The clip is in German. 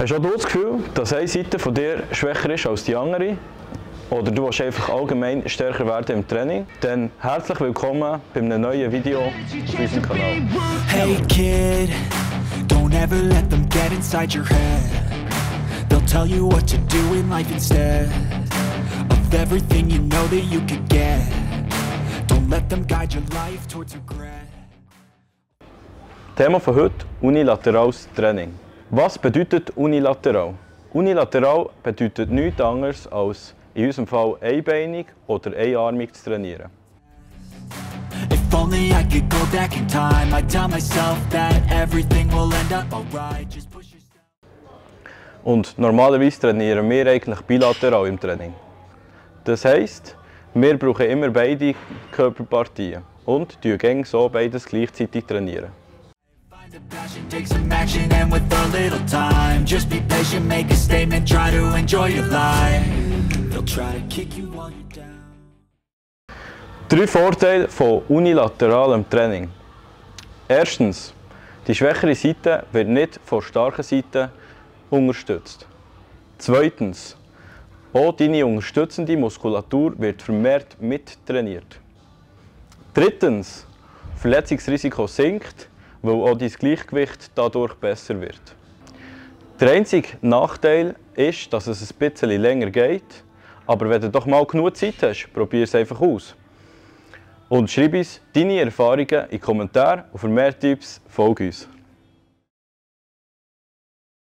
Hast auch du das Gefühl, dass eine Seite von dir schwächer ist als die andere? Oder du willst einfach allgemein stärker werden im Training? Dann herzlich willkommen bei einem neuen Video auf unserem Kanal. Hey kid, don't ever let them get inside your head. They'll tell you what to do in life instead of everything you know that you could get. Don't let them guide your life towards regret. Thema von heute: unilaterales Training. Was bedeutet unilateral? Unilateral bedeutet nichts anderes als in unserem Fall einbeinig oder einarmig zu trainieren. If only I could go back in time, I'd tell myself that everything will end up alright. Just push yourself. Und normalerweise trainieren wir eigentlich bilateral im Training. Das heisst, wir brauchen immer beide Körperpartien und trainieren so beides gleichzeitig trainieren. The passion takes some action, and with a little time, just be patient, make a statement, try to enjoy your life. They'll try to kick you while you're down. 3 Vorteile von unilateralem Training. Erstens, die schwächere Seite wird nicht von der starken Seite unterstützt. Zweitens, auch deine unterstützende Muskulatur wird vermehrt mittrainiert. Drittens, Verletzungsrisiko sinkt, weil auch dein Gleichgewicht dadurch besser wird. Der einzige Nachteil ist, dass es ein bisschen länger geht, aber wenn du doch mal genug Zeit hast, probier es einfach aus. Und schreib uns deine Erfahrungen in die Kommentare und für mehr Tipps folge uns.